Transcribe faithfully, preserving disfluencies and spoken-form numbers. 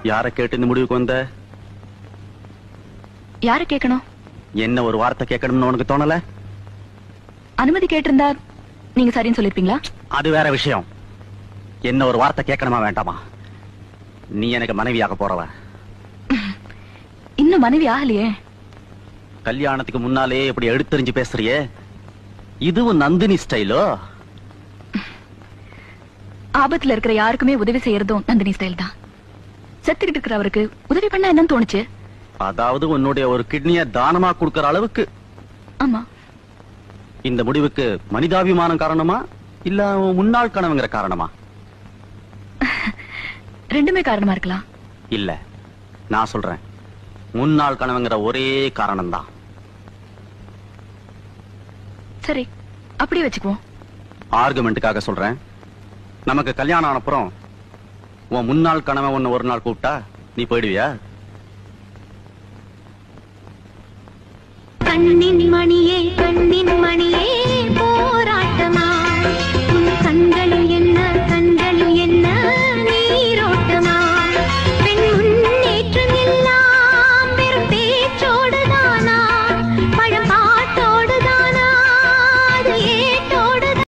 யார கேட்டு இந்த முடிவுக்கு வந்த? யார கேட்கணும்? என்ன ஒரு வார்த்தை கேட்கணும்னு உனக்கு தோணல? அனுமதி கேட்டிருந்தா நீங்க சரின்னு சொல்லிருப்பீங்களா? அது வேற விஷயம். என்ன ஒரு வார்த்தை கேட்கணுமா வேண்டாமா? நீ எனக்கு மனைவியாக போறவ. இன்னும் மனைவி ஆகலையே. கல்யாணத்துக்கு முன்னாலே இப்படி எடுத்தறிஞ்சு பேசுறியே, இதுவும் நந்தினி ஸ்டைலோ? ஆபத்துல இருக்கிற யாருக்குமே உதவி செய்யறதும் நந்தினி ஸ்டைல் தான். செத்துக்கிட்டு இருக்கிறவருக்கு உதவி பண்ண என்னன்னு தோணுச்சு. அதாவது உன்னுடைய ஒரு கிட்னிய தானமா கொடுக்கற அளவுக்கு. ஆமா. இந்த முடிவுக்கு மனிதாபிமானம் காரணமா இல்ல முன்னாள் கனவுங்கிற காரணமா? ரெண்டுமே காரணமா இருக்கலாம். இல்ல, நான் சொல்றேன், முன்னாள் கனவுங்கிற ஒரே காரணம் தான். சரி, அப்படியே வச்சுக்குவோம். ஆர்குமெண்ட்டுக்காக சொல்றேன். நமக்கு கல்யாணம் ஆனப்புறம் உன் முன்னாள் கனவை ஒன்னு ஒரு நாள் கூப்பிட்டா நீ போயிடுவியா? கண்ணின் மணியே